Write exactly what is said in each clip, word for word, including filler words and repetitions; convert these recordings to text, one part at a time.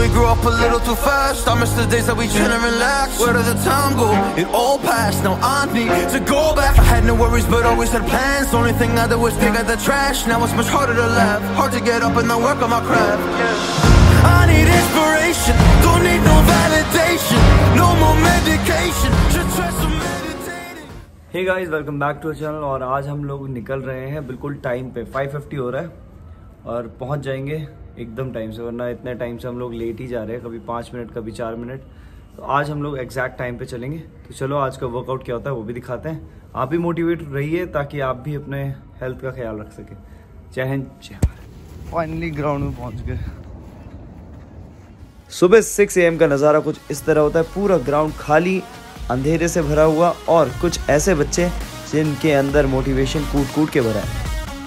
we grew up a little too fast. I miss the days that we chill and relax. Where did the time go? It all passed. Now I need to go back. I had no worries but always had plans. The only thing I did was dig out the trash. Now it's much harder to laugh, hard to get up and then work on my craft. Yeah. I need inspiration, don't need no validation, no more medication, just try some meditating. Hey guys, welcome back to our channel। और आज हम लोग निकल रहे हैं बिल्कुल time पे। Five fifty हो रहा है और पहुंच जाएंगे एकदम टाइम से, वरना इतने टाइम से हम लोग लेट ही जा रहे हैं, कभी पाँच मिनट कभी चार मिनट। तो आज हम लोग एग्जैक्ट टाइम पे चलेंगे। तो चलो आज का वर्कआउट क्या होता है वो भी दिखाते हैं। आप भी मोटिवेट रहिए ताकि आप भी अपने हेल्थ का ख्याल रख सके। जय हिंद जय भारत। फाइनली ग्राउंड में पहुंच गए। सुबह सिक्स ए एम का नज़ारा कुछ इस तरह होता है। पूरा ग्राउंड खाली, अंधेरे से भरा हुआ और कुछ ऐसे बच्चे जिनके अंदर मोटिवेशन कूट कूट के भरा है।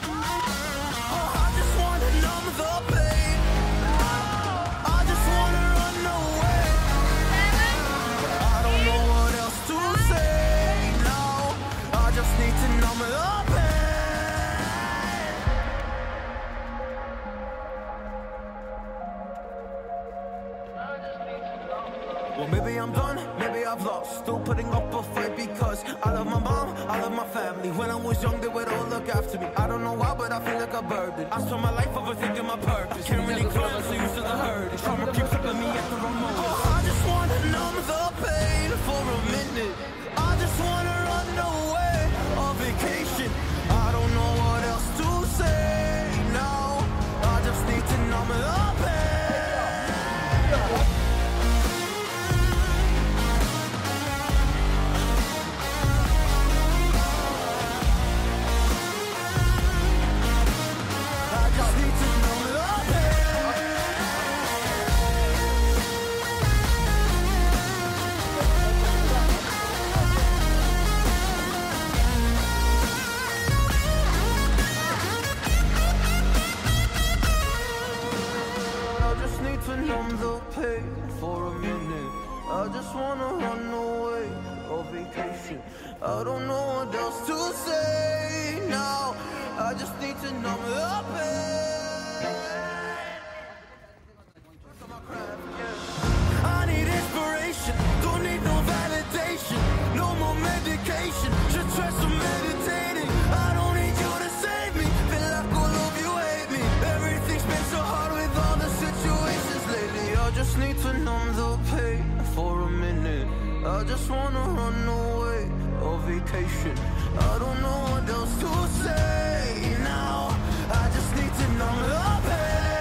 Well, maybe I'm done, maybe I've lost. Still putting up a fight because I love my mom, I love my family. When I was young, they would all look after me. I don't know why, but I feel like a burden. I spent my life overthinking my purpose. Can't really cry, I'm so used to the hurt. Trauma keeps up at me at the wrong moment. I just wanna numb the pain for a minute. I just wanna run away on vacation. I don't know what else to say now. I just need to numb the pain. Numb the pain for a minute. I just wanna run away on vacation. I don't know what else to say now. I just need to numb the pain. I need inspiration, don't need no validation, no more medication, just try some meditating. I don't need you to save me, feel like all of you hate me. Everything's been so hard with all the situations lately. I just need to numb the pain for a minute. I just wanna run away on vacation. I don't know what else to say now. I just need to numb the pain.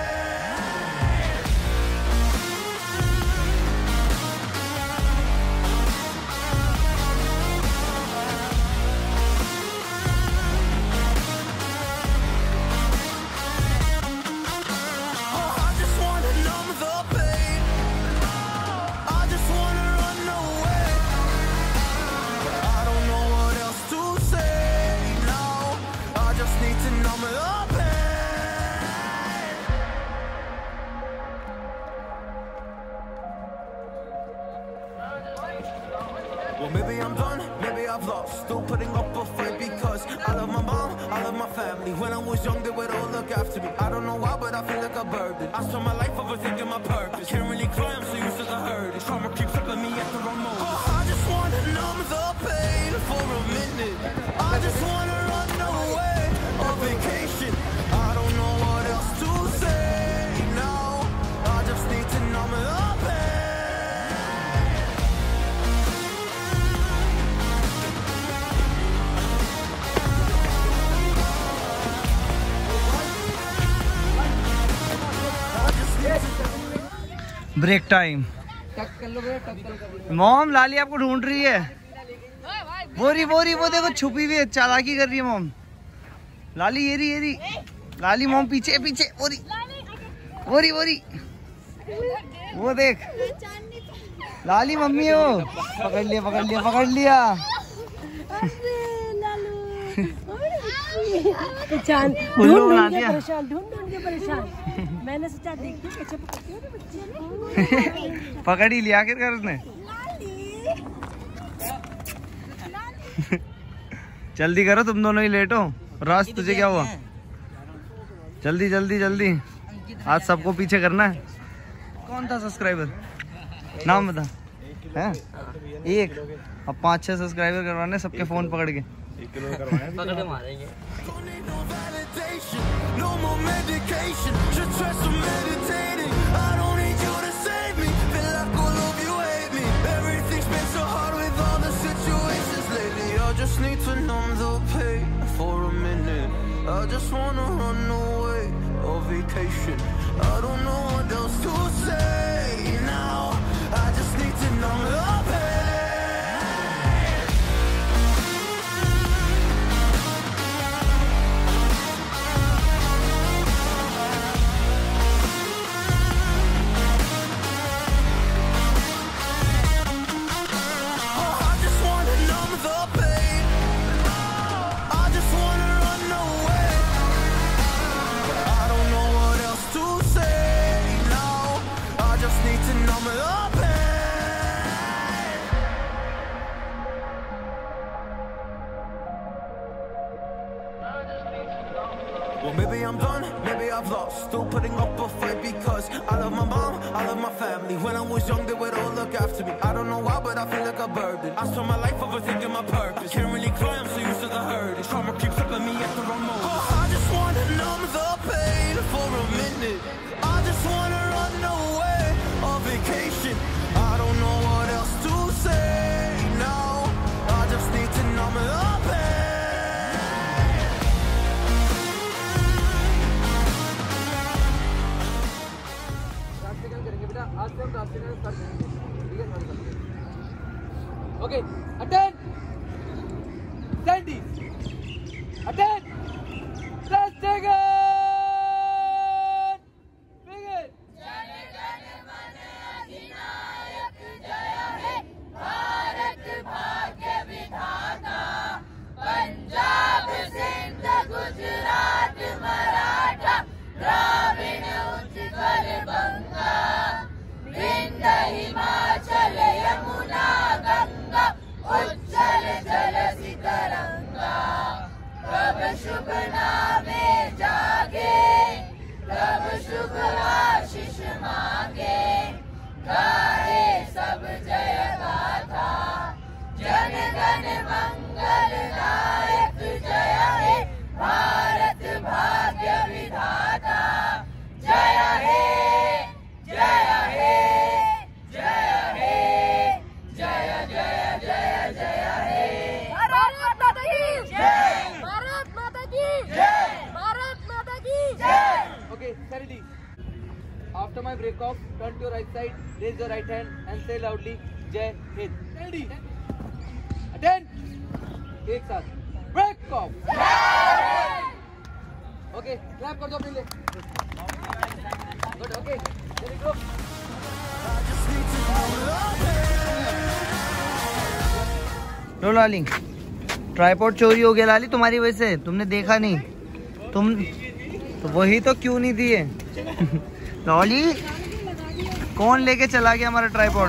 Well, maybe I'm done, maybe I've lost. Still putting up a fight because I love my mom, I love my family. When I was young, they would all look after me. I don't know why, but I feel like a burden. I spent my life overthinking my purpose. Can't really cry, I'm so used to the hurt. Trauma keeps up at me at the wrong moment. Oh, I just wanna numb the pain for a minute. I just wanna run away on vacation. I don't know what else to say now. I just need to numb the pain. Break time. Mom Lali आपको ढूंढ रही है। वो रही वो रही वो देखो छुपी हुई है, चालाकी कर रही है मॉम। लाली ये रही ये रही लाली मॉम पीछे पीछे वो रही वो रही वो रही वो देख लाली मम्मी है वो। पकड़ लिया पकड़ लिया पकड़ लिया। पहचान उल्लू बना दिया। परेशान ढूंढ ढूंढ के परेशान। मैंने सोचा देखती हूँ कैसे पकड़ती हो बच्चे। पकड़ ही लिया आखिरकार उसने। जल्दी करो तुम दोनों ही लेट हो। राज तुझे क्या हुआ? जल्दी जल्दी जल्दी, आज सबको पीछे करना है। कौन था सब्सक्राइबर? नाम बता। हैं? एक। अब पाँच छह सब्सक्राइबर करवाने सबके फोन पकड़ के। पकड़ के मारेंगे। Just need to numb the pain for a minute. I just wanna run away on vacation. I don't know what else to say now. I just need to numb the pain. Well, maybe I'm done, maybe I've lost. Still putting up a fight because I love my mom, I love my family. When I was young, they would all look after me. I don't know why, but I feel like a burden. I spent my life overthinking my purpose. I can't really cry, I'm so used to the hurt. Trauma keeps up at me at the wrong moment. Oh, I just wanna numb the pain for a minute. I just wanna run away on vacation. I don't know what else to say now. I just need to numb the pain. Okay, attend. Sandy. Attend. Just take it. Begin. Jana Gana मन अधिनायक जय हे भारत भाग्य विधाता पंजाब सिंध गुजरात मराठा द्राविड़ उत्कल बंगा विंध्य हिमाचल यमुना गंगा उज्जल जलधि तरंगा कब शुभ नामे जागे कब शुभ आशीष मांगे गाए सब जय गाथा जन गण मंगल नायक जय हे भारत भाग्य विधाता जय हे जय हे जय हे जय जय जय जय हे भारत माता की जय भारत माता की जय भारत माता की जय Okay, Sandy. After my break off, turn to your right side, raise your right hand and say loudly Jai Hind. Sandy. Attend. एक साथ. Break off. Okay, clap कर दो अपने लिए. Good, okay. Very good. लो लाली, ट्राइपॉड चोरी हो गया लाली तुम्हारी वजह से। तुमने देखा नहीं, तुम तो वही तो क्यों नहीं दिए। लॉली कौन लेके चला गया हमारा ट्राइपॉड।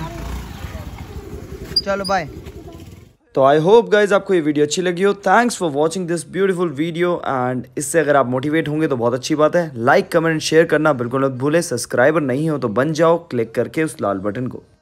चलो बाय। तो आई होप गाइज आपको ये वीडियो अच्छी लगी हो। Thanks for watching this beautiful video and इससे अगर आप मोटिवेट होंगे तो बहुत अच्छी बात है। लाइक कमेंट शेयर करना बिल्कुल मत भूलें। सब्सक्राइबर नहीं हो तो बन जाओ क्लिक करके उस लाल बटन को।